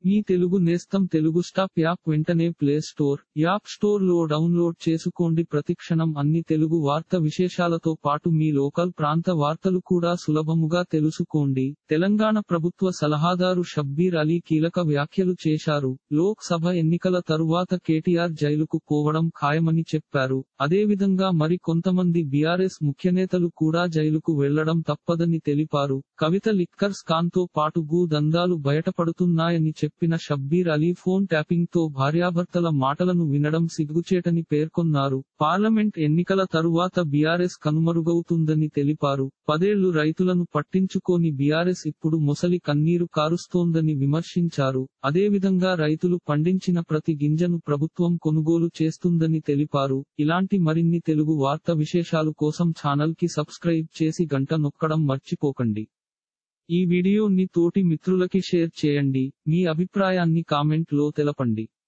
మీ తెలుగు నేస్తం Telugu stop app వెంటనే play store, app store లో డౌన్లోడ్ చేసుకోండి. ప్రతిక్షణం అన్ని తెలుగు వార్త విశేషాలతో పాటు మీ లోకల్ ప్రాంత వార్తలు కూడా సులభముగా తెలుసుకోండి. తెలంగాణ ప్రభుత్వ సలహాదారు షబ్బీర్ అలీ కీలక వ్యాఖ్యలు చేశారు. లోక్ సభ ఎన్నికల తరువాత కేటీఆర్ జైలుకు పోవడం ఖాయమని చెప్పారు. అదేవిధంగా మరి కొంతమంది బీఆర్ఎస్ ముఖ్యనేతలు కూడా జైలుకు వెళ్లడం తప్పదని తెలిపారు. కవిత లిక్కర్ స్కామ్ తో పాటు భూ దందాలు బయటపడుతున్నాయని చెప్పిన షబ్బీర్ అలీ ఫోన్ ట్యాపింగ్ తో భార్యాభర్తల మాటలను వినడం సిగ్గుచేటని పేర్కొన్నారు. పార్లమెంట్ ఎన్నికల తరువాత బీఆర్ఎస్ కనుమరుగవుతుందని తెలిపారు. 10 ఏళ్లు రైతులను పట్టించుకోని బీఆర్ఎస్ ఇప్పుడు మొసలి కన్నీరు కారుస్తోందని విమర్శించారు. అదేవిధంగా రైతులు పండించిన ప్రతి గింజను ప్రభుత్వం కొనుగోలు చేస్తుందని తెలిపారు. ఇలాంటి మరిన్ని తెలుగు వార్త విశేషాలు కోసం ఛానల్ కి సబ్స్క్రైబ్ చేసి గంట నొక్కడం మర్చిపోకండి. ఈ వీడియోని తోటి మిత్రులకి షేర్ చేయండి. మీ అభిప్రాయాన్ని కామెంట్ లో తెలపండి.